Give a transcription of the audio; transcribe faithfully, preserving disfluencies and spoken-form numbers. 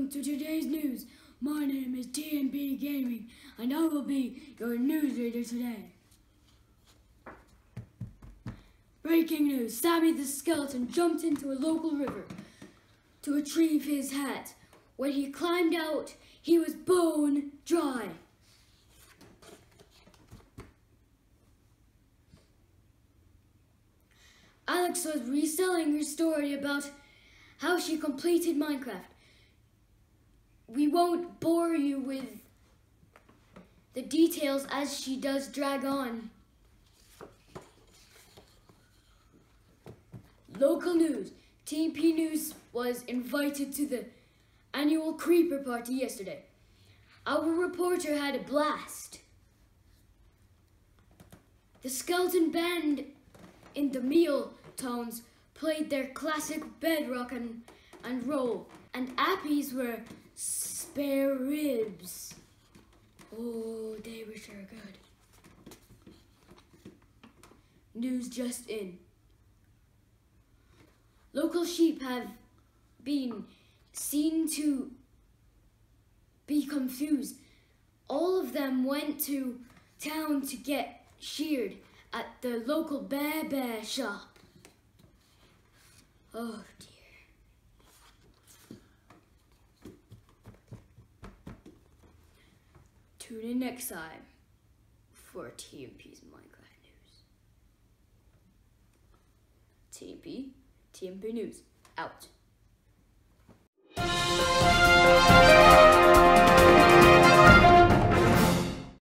to today's news. My name is T M P Gaming, and I will be your news reader today. Breaking news, Sammy the Skeleton jumped into a local river to retrieve his hat. When he climbed out, he was bone dry. Alex was retelling her story about how she completed Minecraft. We won't bore you with the details as she does drag on. Local news. T M P News was invited to the annual Creeper Party yesterday. Our reporter had a blast. The skeleton band in the meal tones played their classic bedrock and, and roll, and appies were spare ribs. Oh, they were sure good. News just in. Local sheep have been seen to be confused. All of them went to town to get sheared at the local bear bear shop. Oh dear. Tune in next time for T M P's Minecraft News. T M P, T M P News, out.